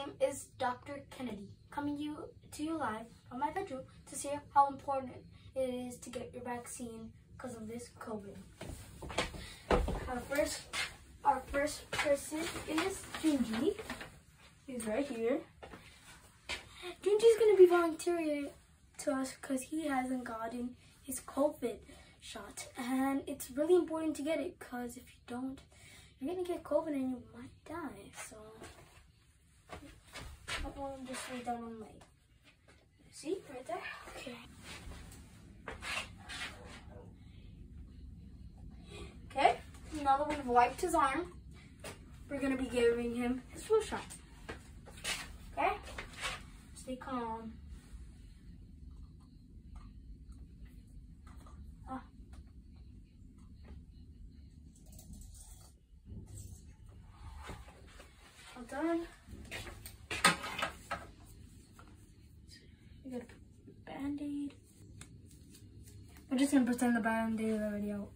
name is Dr. Kennedy, coming to you live from my bedroom to see how important it is to get your vaccine because of this COVID. Our first person is Junji. He's right here. Junji's going to be volunteering to us because he hasn't gotten his COVID shot. And it's really important to get it because if you don't, you're going to get COVID and you might die. So, I want to just lay down on my seat right there. Okay. Okay, now that we've wiped his arm, we're going to be giving him his flu shot. Okay? Stay calm. All done. We got a Band-Aid. We're just going to pretend the Band-Aid is already out.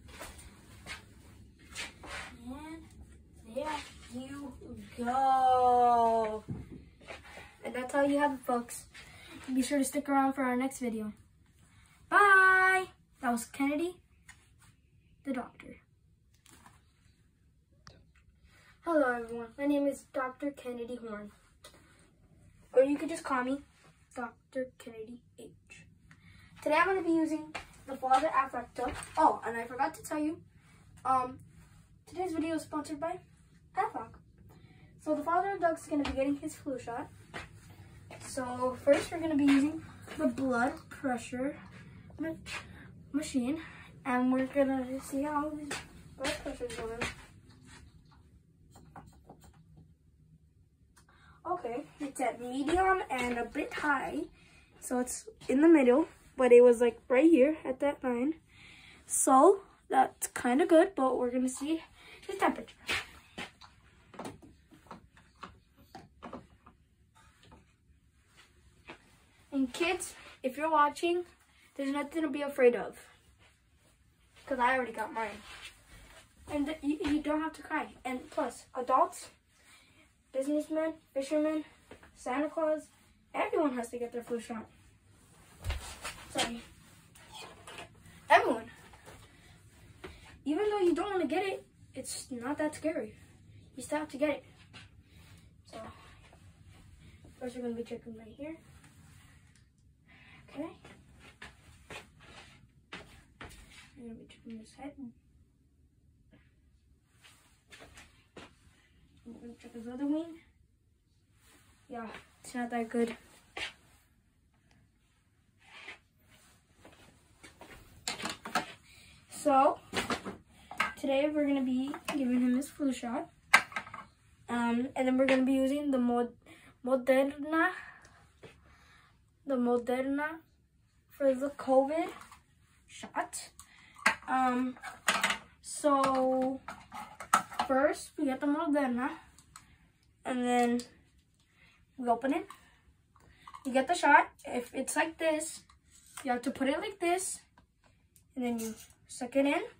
And there you go. And that's how you have it, folks. Be sure to stick around for our next video. Bye! That was Kennedy, the doctor. Hello, everyone. My name is Dr. Kennedy Horn. Or you could just call me Dr. Kennedy H. Today I'm going to be using the Father Afflecta. Oh, and I forgot to tell you, today's video is sponsored by Aflac. So the father of Doug's going to be getting his flu shot. So first we're going to be using the blood pressure machine. And we're going to see how his blood pressure is going. Okay, it's at medium and a bit high. So it's in the middle. But it was like right here at that line. So that's kind of good. But we're going to see his temperature. And kids, if you're watching, there's nothing to be afraid of. Because I already got mine. And you don't have to cry. And plus, adults, businessmen, fishermen, Santa Claus, everyone has to get their flu shot. Sorry. Everyone. Even though you don't want to get it, it's not that scary. You still have to get it. So, first we're going to be checking right here. Okay. I'm going to be checking this head. I'm going to check his other wing. Yeah, it's not that good. So, today we're going to be giving him his flu shot. And then we're going to be using the Moderna for the COVID shot. So first we get the Moderna, and then we open it. You get the shot. If it's like this, you have to put it like this, and then you suck it in.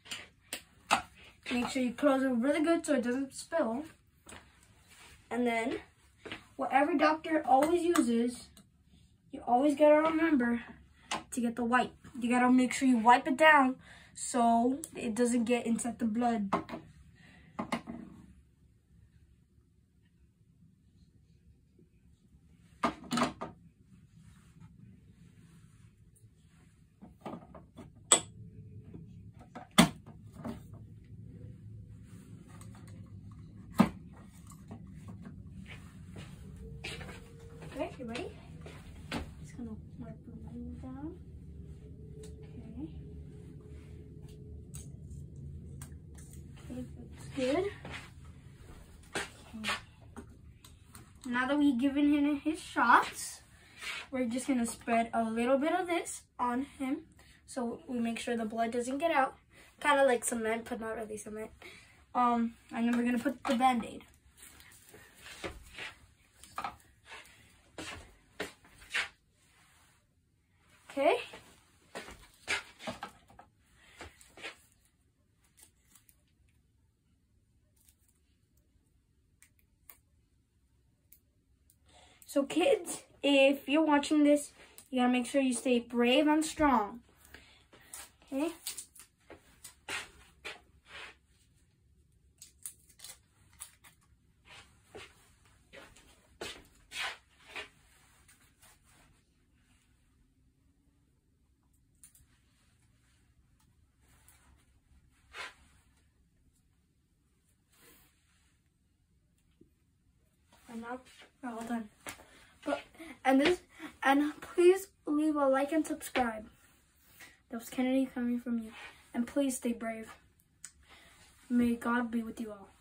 Make sure you close it really good so it doesn't spill. And then what every doctor always uses, you always gotta remember to get the wipe. You gotta make sure you wipe it down so it doesn't get inside the blood. Okay, you ready? Just gonna wipe the line down. Okay. Okay, that's good. Okay. Now that we've given him his shots, we're just gonna spread a little bit of this on him so we make sure the blood doesn't get out. Kind of like cement, but not really cement. And then we're gonna put the Band-Aid. Okay. So kids, if you're watching this, you gotta make sure you stay brave and strong. Okay? And now we're all done. And please leave a like and subscribe. That was Kennedy coming from you. And please stay brave. May God be with you all.